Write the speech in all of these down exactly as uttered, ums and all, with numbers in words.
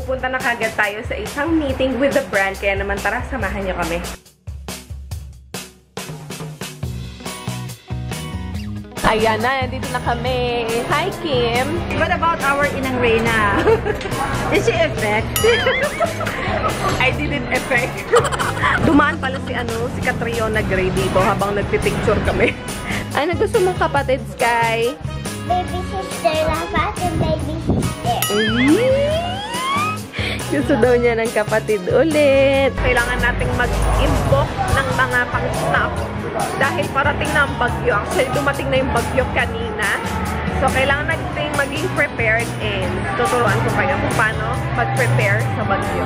pupunta na kagad tayo sa isang meeting with the brand. Kaya naman tara, samahan niyo kami. Ayan na, dito na kami. Hi, Kim! What about our Inang Reyna? Is she effect? I didn't effect. Dumaan pala si ano, si Catriona Gray dito habang nagpipicture kami. Ano gusto mong kapatid, Sky? Baby sister, lapat yung baby sister. Gusto daw niya ng kapatid ulit. Kailangan nating mag-inbox ng mga pang-stop dahil parating na ang bagyo. Actually, dumating na yung bagyo kanina. So, kailangan natin maging prepared and tuturuan ko kayo kung paano mag-prepare sa bagyo.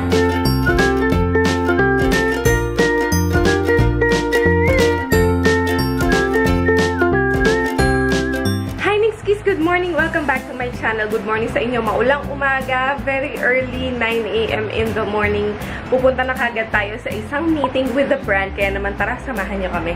Good morning! Welcome back to my channel. Good morning sa inyo. Maulang umaga, very early, nine A M in the morning. Pupunta na kagad tayo sa isang meeting with the brand. Kaya naman tara, samahan niyo kami.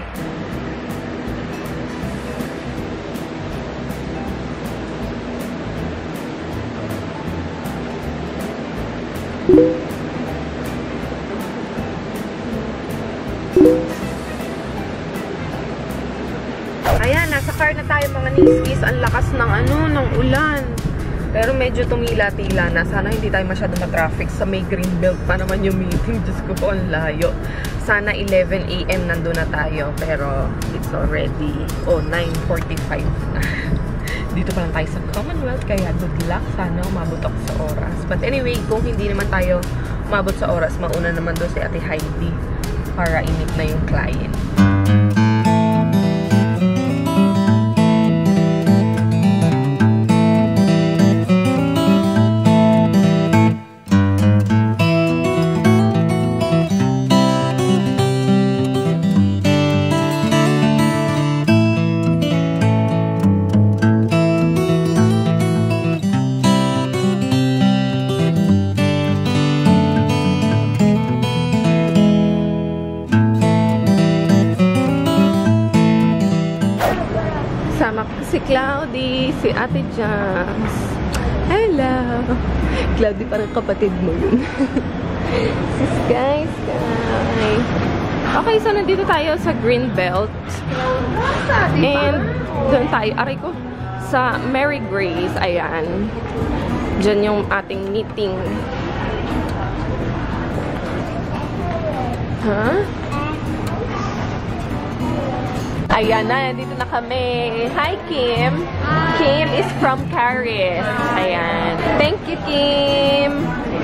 Ayan, nasa car na tayo mga niskis. Ang lakas ng ano, ng ulan. Pero medyo tumila-tila na. Sana hindi tayo masyado ma-traffic sa may Greenbelt pa naman yung meeting. Diyos ko po, ang layo. Sana eleven A M nandun na tayo. Pero it's already, oh, nine forty-five na. Dito pa lang tayo sa Commonwealth. Kaya good luck. Sana umabot ako sa oras. But anyway, kung hindi naman tayo umabot sa oras, mauna naman doon si Ate Heidi para i-meet na yung client. Si Cloudy, si Ate Jams. Hello! Cloudy, parang kapatid mo yun. Si Sky, Sky. Okay, so nandito tayo sa Greenbelt. And doon tayo, aray ko, sa Mary Grace. Ayan. Diyan yung ating meeting. Huh? Ayan na, dito na kami. Hi, Kim. Hi. Kim is from Caris. Ayan. Thank you, Kim.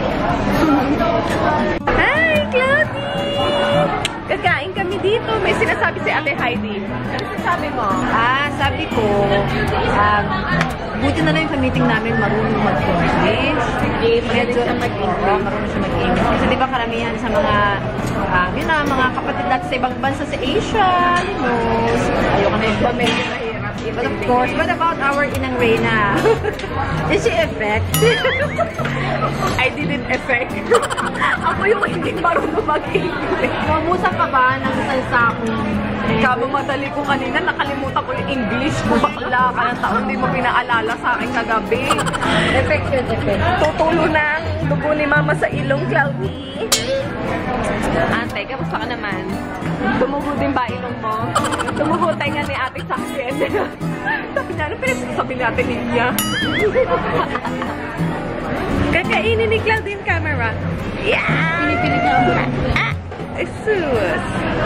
Hi, Cloudy! Kakain kami dito. May sinasabi si Ate Heidi. Ano sinasabi mo? Ah, sabi ko, um, buti na lang yung meeting namin marunong mag-English. Medyo mag-English. Marunong siya mag-English. Kasi di ba karamihan sa mga, um, yun na, mga kapatid natin sa ibang bansa sa Asia, you know, ayoko na yung medyo mahirap. But of course, what about our Inang Reyna? Is she effect? I didn't effect. Ako yung hindi marunong mag-English. Mamusa ka ba ng salsa kung Kabo madali ko kanina, nakalimutan ko yung English ko. Bakla ka ng taon, hindi mo pinaalala sa akin kagabi. effect yun, effect? Tutulo na ang dugo ni Mama sa ilong, Cloudy. Ate, kamusta ka naman? Tumugo din ba ilong mo? Tumugo tayo nga ni Ate sa akin. Sabi niya, ano pinagsasabi natin niya? Kakainin ni Cloudy yung camera. Yeah! Pinipinig niya ang buwan. Ah! Jesus!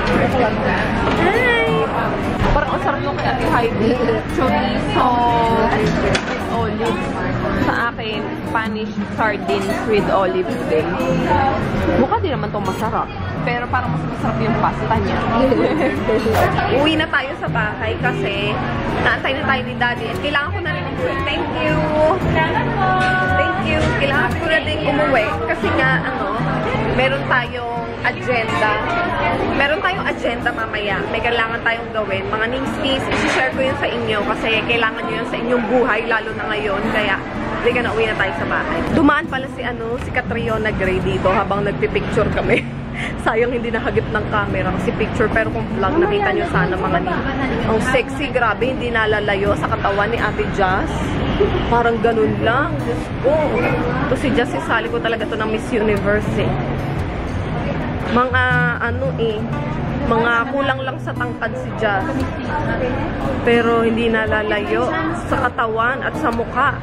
Hi! Parang ang sarap nung kay Ate Heidi. Chorizo with olives. Sa akin, Spanish sardines with olives din. Mukha din naman itong masarap. Pero parang mas masarap yung pasta niya. Uwi na tayo sa bahay kasi naantay na tayo ni Daddy. At kailangan ko na rin umuwi. Thank you! Thank you! Kailangan ko na din umuwi. Kasi nga, ano, meron tayong agenda. Meron tayong agenda mamaya. May kailangan tayong gawin. Mga ningskis, isi-share ko yun sa inyo kasi kailangan nyo yun sa inyong buhay, lalo na ngayon. Kaya, liga na, uwi na tayo sa bahay. Dumaan pala si, ano, si Catriona Gray dito habang nagpipicture kami. Sayang hindi nakagip ng camera kasi picture, pero kung vlog, nakita nyo sana mga ni. Ang sexy, grabe, hindi nalalayo sa katawan ni Ate Jazz. Parang ganun lang. Diyos ko. Ito si Jessie, sali ko talaga to ng Miss Universe eh. Mga ano eh. Mga kulang lang sa tangkad si Jazz. Pero hindi nalalayo sa katawan at sa mukha.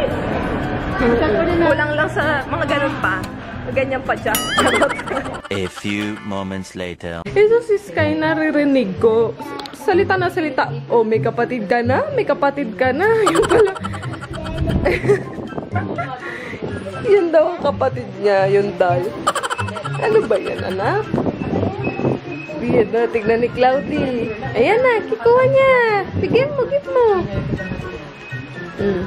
Kulang lang sa mga ganun pa. Ganyan pa Jazz. A few moments later. Ito si Sky, naririnig ko. Salita na salita. Oh, may kapatid ka na? May kapatid ka na? Yung pala. Yun daw ang kapatid niya. Yun daw. Ano ba yan, anak? Yan na, tignan ni Cloudy. Ayan na, kikuha niya. Bigyan mo, give mo. Mm.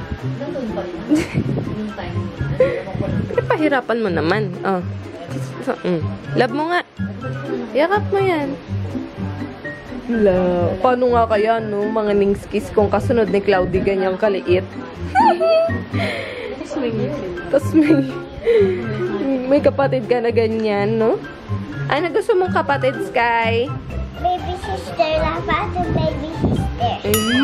Pahirapan mo naman. Oh. So, mm. Love mo nga. Yakap mo yan. Love. Paano nga kaya, no? Mga ningskis kung kasunod ni Cloudy ganyang kaliit. Tapos may, may kapatid ka na ganyan, no? Ano gusto mong kapatid, Sky? Baby sister, lapat ang baby sister.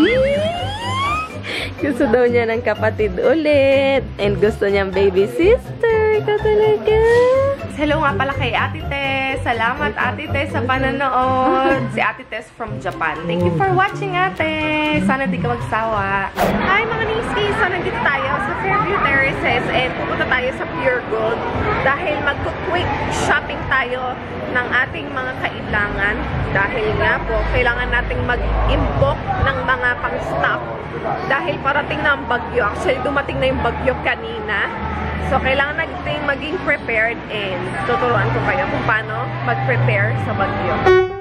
Gusto daw niya ng kapatid ulit. And gusto niyang baby sister. Ikaw talaga. Hello nga pala kay Ate Tess. Salamat, Ate Tess, sa pananood. Si Ate Tess from Japan. Thank you for watching, Ate. Sana di ka magsawa. Hi, mga Ningski. So, nandito tayo sa Fairview Terraces and pupunta tayo sa Pure Gold dahil magko-quick shopping tayo ng ating mga kailangan. Dahil nga po, kailangan nating mag-imbok ng mga pang-stock dahil parating na ang bagyo. Actually, dumating na yung bagyo kanina. So, kailangan natin maging prepared and tuturuan ko kayo kung paano mag-prepare sa bagyo.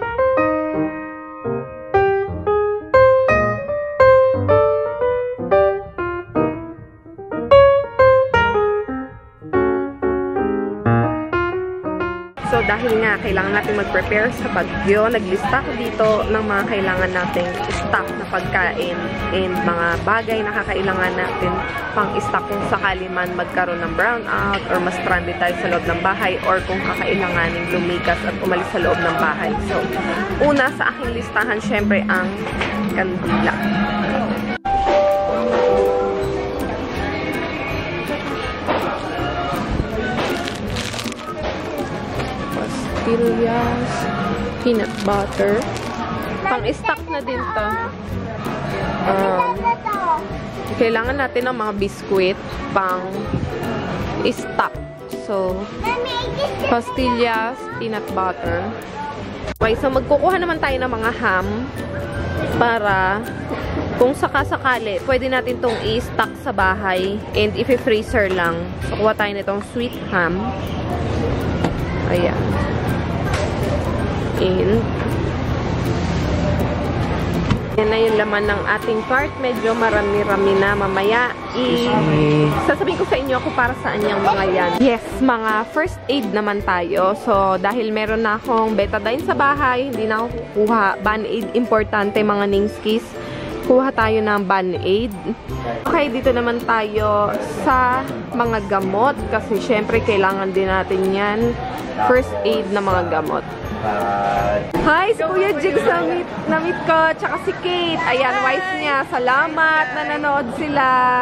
So, dahil nga, kailangan natin mag-prepare sa bagyo, naglista ko dito ng mga kailangan nating stock na pagkain and mga bagay na kakailangan natin pang stock kung sakali man magkaroon ng brownout or mas stranded tayo sa loob ng bahay or kung kakailanganin lumikas at umalis sa loob ng bahay. So, una sa aking listahan, syempre, ang kandila. Pastillas, peanut butter. Pang-stock na din to. Um, kailangan natin ng mga biskuit pang stock. So, pastillas, peanut butter. Okay, so magkukuha naman tayo ng mga ham para kung sakasakali, pwede natin tong i-stock sa bahay and i-freezer lang. So, kuha tayo nitong sweet ham. Ayan. And yan na yung laman ng ating cart. Medyo marami-rami na. Mamaya, i sasabihin ko sa inyo kung para saan yung mga yan. Yes, mga first aid naman tayo. So, dahil meron na akong betadine sa bahay, hindi na ako kukuha Band-Aid. Importante, mga Ningskis. Kuha tayo ng Band-Aid. Okay, dito naman tayo sa mga gamot. Kasi, syempre, kailangan din natin yan. First aid na mga gamot. Hi, si Kuya Jigs na meet, na meet ko, tsaka si Kate. Ayan, wife niya. Salamat, nanonood sila.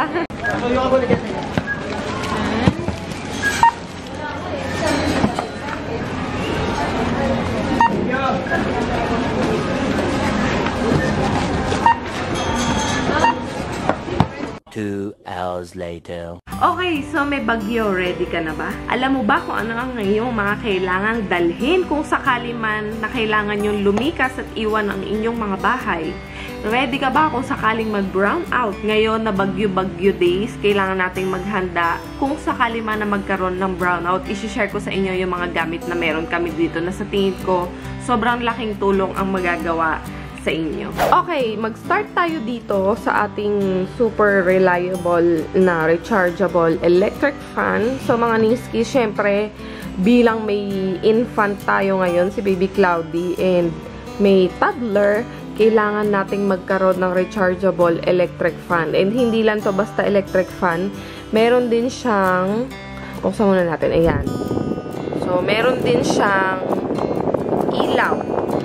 Two hours later. Okay, so may bagyo. Ready ka na ba? Alam mo ba kung ano ang iyong mga kailangang dalhin kung sakali man na kailangan yung lumikas at iwan ang inyong mga bahay? Ready ka ba kung sakaling mag-brown out? Ngayon na bagyo-bagyo days, kailangan nating maghanda. Kung sakali man na magkaroon ng brownout, isi-share ko sa inyo yung mga gamit na meron kami dito na sa tingin ko, sobrang laking tulong ang magagawa sa inyo. Okay, mag-start tayo dito sa ating super reliable na rechargeable electric fan. So, mga Ningski, syempre, bilang may infant tayo ngayon, si Baby Cloudy, and may toddler, kailangan nating magkaroon ng rechargeable electric fan. And hindi lang to basta electric fan. Meron din siyang, buksan muna natin, ayan. So, meron din siyang ilaw.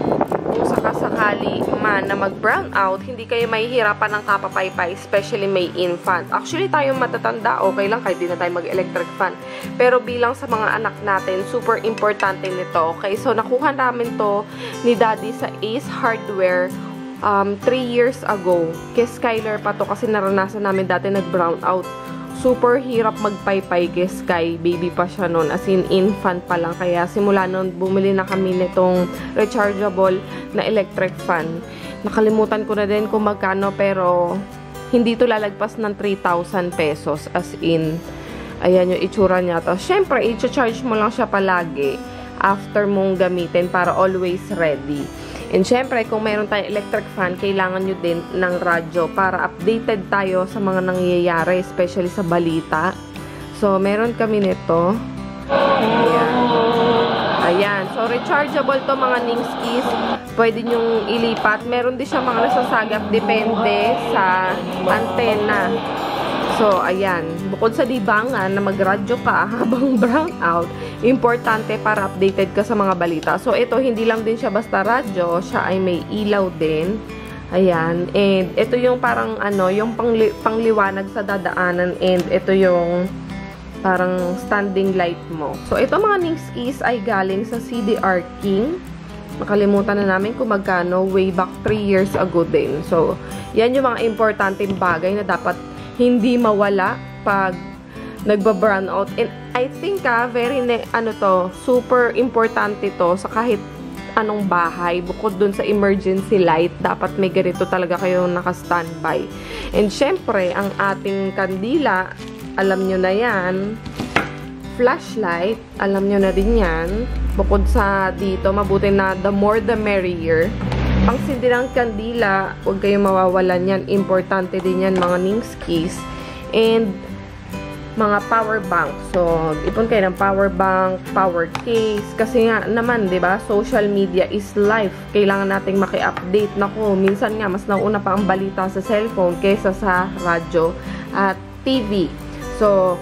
kung sakasakali man na mag-brown out, hindi kayo mahihirapan ng kapapaypay, especially may infant. Actually, tayo matatanda, okay lang kahit di na tayo mag-electric fan. Pero bilang sa mga anak natin, super importante nito. Okay, so nakuha namin to ni Daddy sa Ace Hardware um, three years ago. Kay Skyler pa to kasi naranasan namin dati nag-brown out. Super hirap magpaypay kay Sky. Baby pa siya noon. As in, infant pa lang. Kaya simula noon, bumili na kami nitong rechargeable na electric fan. Nakalimutan ko na din kung magkano, pero hindi to lalagpas ng three thousand pesos. As in, ayan yung itsura niya. Tapos, syempre, i-charge mo lang siya palagi after mong gamitin para always ready. And syempre, kung mayroon tayong electric fan, kailangan nyo din ng radyo para updated tayo sa mga nangyayari, especially sa balita. So, meron kami nito. Ayan. Ayan. So, rechargeable to mga Ningskis. Pwede nyong ilipat. Meron din siya mga nasasagap. Depende sa antena. So, ayan. Bukod sa libangan na magradyo ka habang brown out, importante para updated ka sa mga balita. So, ito, hindi lang din siya basta radyo. Siya ay may ilaw din. Ayan. And, ito yung parang, ano, yung pangli pangliwanag sa dadaanan. And, ito yung parang standing light mo. So, ito mga Ningskis ay galing sa C D R King. Nakalimutan na namin kung magkano way back three years ago din. So, yan yung mga importanteng bagay na dapat hindi mawala pag nagba-brown out. And I think ah, very, ano to, super importante to sa kahit anong bahay. Bukod dun sa emergency light, dapat may ganito talaga kayo naka-standby. And syempre, ang ating kandila, alam nyo na yan. Flashlight, alam nyo na din yan. Bukod sa dito, mabuti na the more the merrier. Pangsindi ng kandila, huwag kayong mawawalan yan. Importante din yan, mga Ningskis. And, mga power bank. So, ipon kayo ng power bank, power case. Kasi nga naman, di ba, social media is life. Kailangan nating maki-update. Naku, minsan nga, mas nauna pa ang balita sa cellphone kaysa sa radyo at T V. So,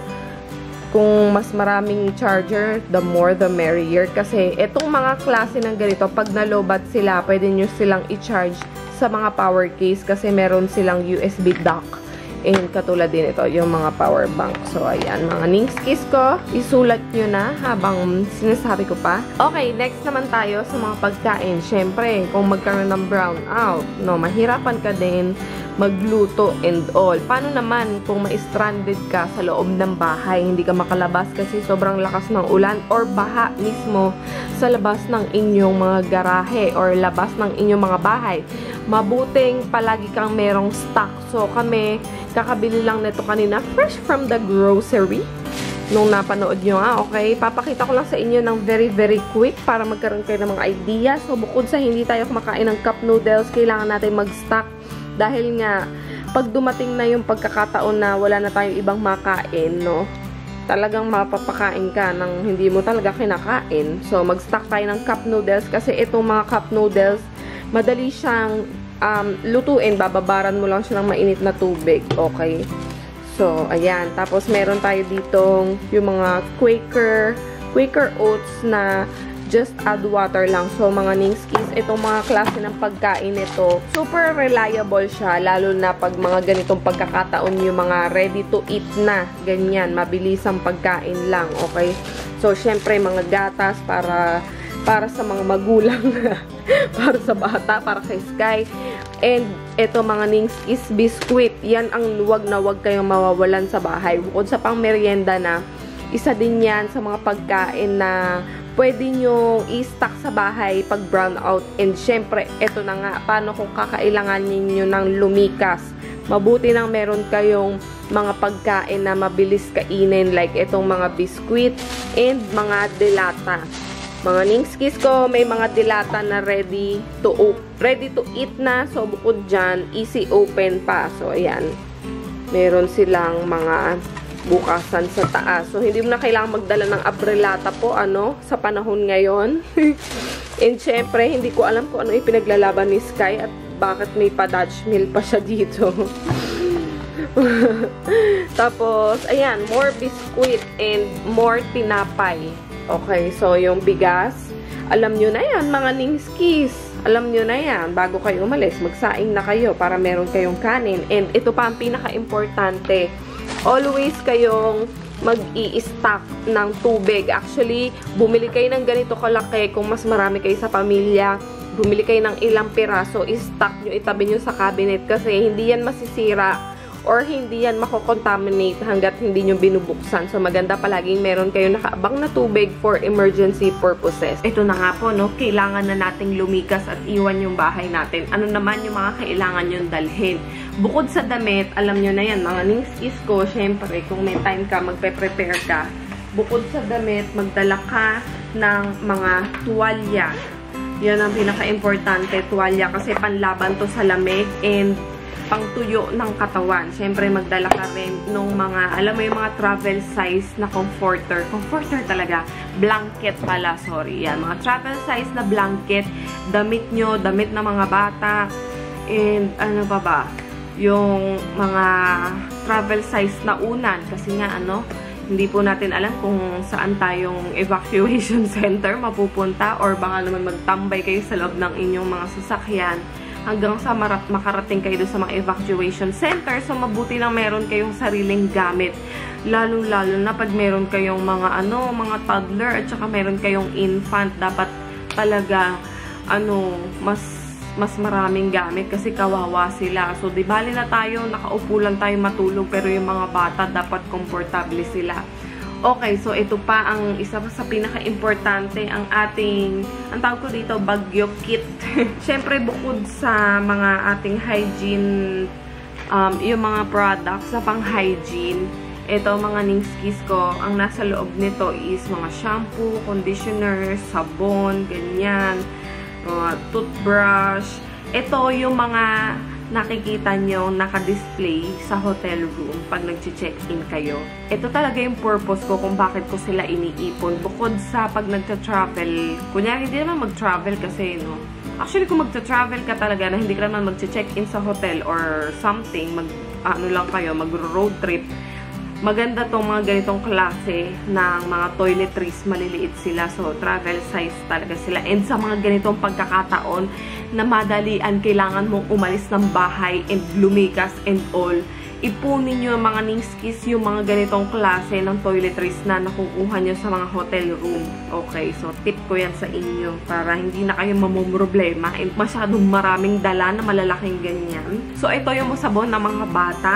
kung mas maraming charger, the more the merrier. Kasi itong mga klase ng ganito, pag nalobat sila, pwede nyo silang i-charge sa mga power case kasi meron silang U S B dock. And katulad din ito, yung mga power bank. So, ayan, mga Ningskis ko, isulat nyo na habang sinasabi ko pa. Okay, next naman tayo sa mga pagkain. Siyempre, kung magkaroon ng brown out, no, mahirapan ka din magluto and all. Paano naman kung ma-stranded ka sa loob ng bahay, hindi ka makalabas kasi sobrang lakas ng ulan or baha mismo sa labas ng inyong mga garahe or labas ng inyong mga bahay? Mabuting palagi kang merong stock. So, kami, kakabili lang nito kanina, fresh from the grocery. Nung napanood nyo, ah, okay? Papakita ko lang sa inyo ng very, very quick para magkaroon kayo ng mga idea. So, bukod sa hindi tayo kumakain ng cup noodles, kailangan natin mag-stock. Dahil nga, pag dumating na yung pagkakataon na wala na tayong ibang makain, no? Talagang mapapakain ka ng hindi mo talaga kinakain. So, mag-stock tayo ng cup noodles kasi itong mga cup noodles, madali siyang um, lutuin. Bababaran mo lang siya ng mainit na tubig. Okay? So, ayan. Tapos, meron tayo ditong yung mga Quaker, Quaker oats na just add water lang. So, mga Ningskis, itong mga klase ng pagkain nito, super reliable siya, lalo na pag mga ganitong pagkakataon, yung mga ready to eat na, ganyan, mabilis ang pagkain lang, okay? So, syempre, mga gatas para para sa mga magulang, para sa bata, para kay Sky. And, ito mga Ningskis, biscuit, yan ang wag na wag kayong mawawalan sa bahay. Bukod sa pang merienda na, isa din yan sa mga pagkain na pwede nyo i-stock sa bahay pag brown out. And syempre, eto na nga, paano kung kakailangan ninyo ng lumikas? Mabuti nang meron kayong mga pagkain na mabilis kainin like itong mga biscuit and mga delata. Mga Ningskis ko, may mga delata na ready to ready to eat na. So, bukod dyan, easy open pa. So, ayan. Meron silang mga bukasan sa taas. So, hindi mo na kailangan magdala ng abrelata po, ano, sa panahon ngayon. And, syempre, hindi ko alam kung ano ipinaglalaban ni Sky at bakit may pa-Dutch meal pa siya dito. Tapos, ayan, more biscuit and more tinapay. Okay, so, yung bigas, alam nyo na yan, mga Ningskis. Alam nyo na yan, bago kayo umalis, magsaing na kayo para meron kayong kanin. And ito pa ang pinaka-importante, always kayong mag-i-stock ng tubig. Actually, bumili kayo ng ganito kalaki kung mas marami kayo sa pamilya. Bumili kayo ng ilang piraso, i-stock nyo, itabi nyo sa cabinet kasi hindi yan masisira or hindi yan mako-contaminate hanggat hindi nyo binubuksan. So, maganda palaging meron kayo nakaabang na tubig for emergency purposes. Ito na nga po, no? Kailangan na nating lumikas at iwan yung bahay natin. Ano naman yung mga kailangan yung dalhin? Bukod sa damit, alam nyo na yan, mga ningskis ko, syempre, kung may time ka, magpe-prepare ka. Bukod sa damit, magdala ka ng mga tuwalya. Yan ang pinaka-importante, tuwalya, kasi panlaban to sa lamig and pangtuyo ng katawan. Siyempre, magdala ka rin nung mga, alam mo yung mga travel size na comforter. Comforter talaga. Blanket pala, sorry. Yan, mga travel size na blanket. Damit nyo, damit na mga bata. And, ano pa ba? Yung mga travel size na unan. Kasi nga, ano, hindi po natin alam kung saan tayong evacuation center mapupunta or baka naman magtambay kayo sa loob ng inyong mga sasakyan hanggang sa marat makarating kayo sa mga evacuation center. So, mabuti na meron kayong sariling gamit. Lalo-lalo na pag meron kayong mga, ano, mga toddler at saka meron kayong infant, dapat talaga, ano, mas, mas maraming gamit kasi kawawa sila. So, di bali na tayo, nakaupo lang tayo matulog, pero yung mga bata, dapat komportable sila. Okay, so ito pa ang isa sa pinaka-importante, ang ating, ang tawag ko dito, bagyo kit. Siyempre, bukod sa mga ating hygiene, um, yung mga products sa pang-hygiene, ito, mga ningskis ko, ang nasa loob nito is mga shampoo, conditioner, sabon, ganyan, uh, toothbrush. Ito yung mga nakikita nyo naka-display sa hotel room pag nag-check-in kayo. Ito talaga yung purpose ko kung bakit ko sila iniipon. Bukod sa pag nagta-travel, kunyari hindi naman mag-travel kasi, no? Actually, kung magta-travel ka talaga na hindi ka naman mag-check-in sa hotel or something, mag, ano lang kayo, mag-road trip, maganda tong mga ganitong klase ng mga toiletries, maliliit sila. So, travel size talaga sila. And sa mga ganitong pagkakataon na madalian, kailangan mong umalis ng bahay and lumikas and all, ipunin nyo mga ningskis yung mga ganitong klase ng toiletries na nakukuha nyo sa mga hotel room. Okay, so tip ko yan sa inyo para hindi na kayo mamumroblema and masyadong maraming dala na malalaking ganyan. So, ito yung sabon ng mga bata.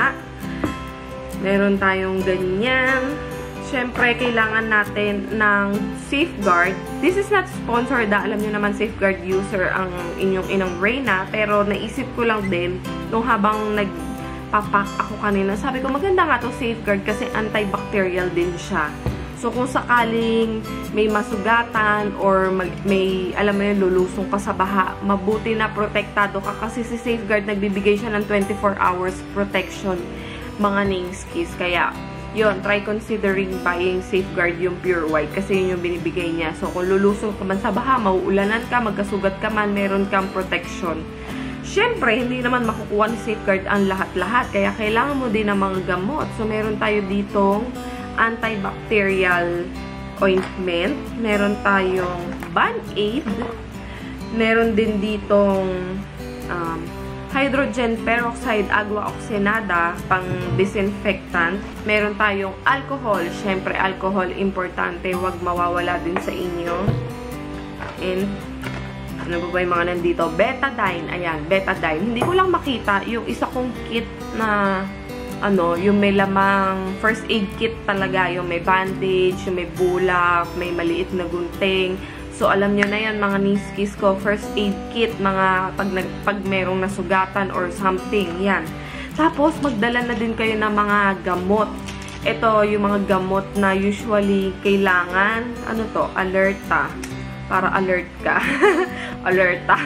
Meron tayong ganyan. Siyempre, kailangan natin ng Safeguard. This is not sponsored. Alam nyo naman, Safeguard user ang inyong inang Reyna. Pero naisip ko lang din, nung habang nagpapak ako kanina, sabi ko, maganda nga to Safeguard kasi antibacterial din siya. So, kung sakaling may masugatan or mag, may, alam mo yun, lulusong ka sa baha, mabuti na protektado ka kasi si Safeguard nagbibigay siya ng twenty-four hours protection, mga ningskis. Kaya, yun, try considering buying Safeguard yung Pure White kasi yun yung binibigay niya. So, kung lulusong ka man sa baha, mauulanan ka, magkasugat ka man, meron kang protection. Siyempre, hindi naman makukuha ni Safeguard ang lahat-lahat. Kaya, kailangan mo din ng mga gamot. So, meron tayo ditong antibacterial ointment. Meron tayong Band-Aid. Meron din ditong um, hydrogen peroxide agua oxinada, pang disinfectant. Meron tayong alcohol. Siyempre, alcohol, importante. Huwag mawawala din sa inyo. And, ano ba ba yung mga nandito? Betadine. Ayan, betadine. Hindi ko lang makita yung isa kong kit na, ano, yung may lamang first aid kit talaga. Yung may bandage, yung may bulak, may maliit na gunting. So, alam nyo na yan, mga ningskis ko, first aid kit, mga pag, nag, pag merong nasugatan or something, yan. Tapos, magdala na din kayo ng mga gamot. Ito, yung mga gamot na usually kailangan, ano to, alerta. Para alert ka. Alerta.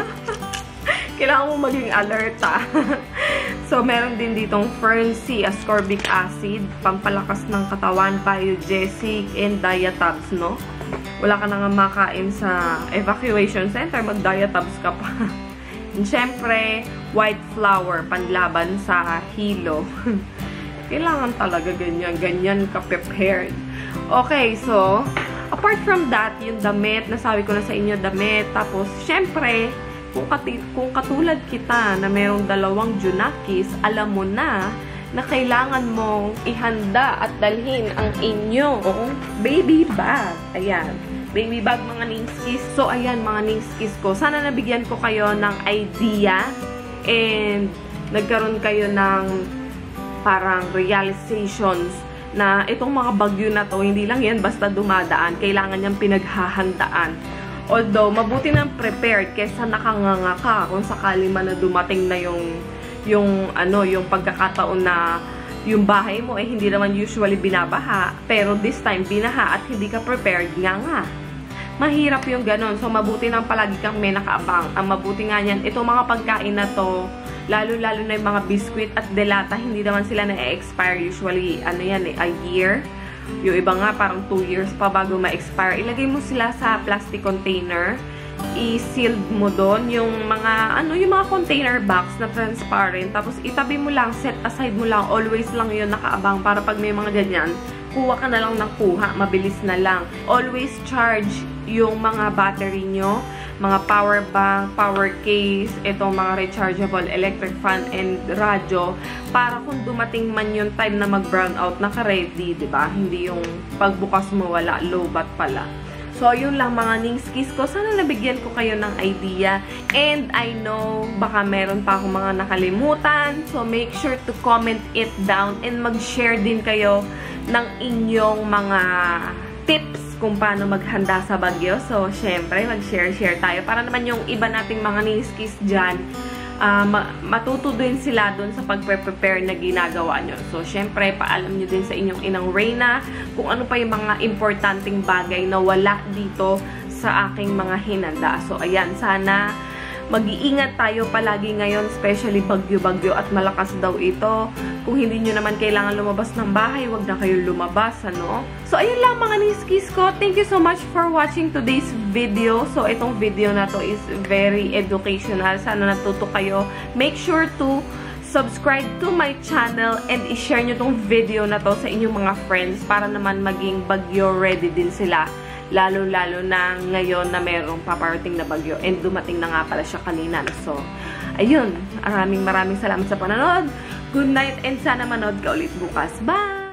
Kailangan mo maging alerta. So, meron din ditong Fern-C, ascorbic acid, pampalakas ng katawan, biogesic, and diatabs, no? Wala ka na nga makain sa evacuation center, mag-diatabs ka pa. And syempre, white flour, panlaban sa hilo. Kailangan talaga ganyan, ganyan ka-prepared. Okay, so, apart from that, yung damit, nasabi ko na sa inyo, damit. Tapos, syempre, kung, kati, kung katulad kita na merong dalawang Junakis, alam mo na na kailangan mong ihanda at dalhin ang inyong baby bag. Ayan. Baby bag, mga ningskis. So, ayan, mga ningskis ko. Sana nabigyan ko kayo ng idea and nagkaroon kayo ng parang realizations na itong mga bagyo na to, hindi lang yan basta dumadaan. Kailangan niyang pinaghahandaan. Although, mabuti nang prepared kesa nakanganga ka kung sakali man na dumating na yung yung ano, yung pagkakataon na yung bahay mo eh hindi naman usually binabaha, pero this time binaha at hindi ka prepared nga nga. Mahirap yung ganon. So, mabuti nang palagi kang may nakaabang. Ang mabuti nga niyan, itong mga pagkain na to, lalo-lalo na yung mga biskwit at delata, hindi naman sila na-expire. Usually, ano yan eh, a year. Yung iba nga, parang two years pa bago ma-expire. Ilagay mo sila sa plastic container. I-sealed mo doon yung mga, ano, yung mga container box na transparent. Tapos, itabi mo lang, set aside mo lang. Always lang yun nakaabang para pag may mga ganyan, kuha ka na lang ng kuha. Mabilis na lang. Always charge yung mga battery nyo, mga power bank, power case, itong mga rechargeable electric fan and radyo, para kung dumating man yung time na mag-brown out, naka-ready, diba? Hindi yung pagbukas mo wala, low bat pala. So, yun lang mga ningskis ko. Sana nabigyan ko kayo ng idea. And I know, baka meron pa akong mga nakalimutan. So, make sure to comment it down and mag-share din kayo ng inyong mga tips kung paano maghanda sa bagyo. So, syempre, mag-share-share tayo. Para naman yung iba nating mga ningskis dyan, uh, matuto din sila dun sa pag-prepare na ginagawa nyo. So, syempre, paalam nyo din sa inyong inang Reyna kung ano pa yung mga importanteng bagay na wala dito sa aking mga hinanda. So, ayan, sana mag-iingat tayo palagi ngayon, especially bagyo-bagyo at malakas daw ito. Kung hindi nyo naman kailangan lumabas ng bahay, wag na kayo lumabas, ano? So, ayun lang mga niskis ko. Thank you so much for watching today's video. So, itong video na to is very educational. Sana natuto kayo. Make sure to subscribe to my channel and i-share nyo tong video na to sa inyong mga friends para naman maging bagyo ready din sila. Lalo-lalo na ngayon na merong paparating na bagyo. And dumating na nga pala siya kanina. So, ayun. Maraming maraming salamat sa panonood. Good night and sana manood ka ulit bukas. Bye!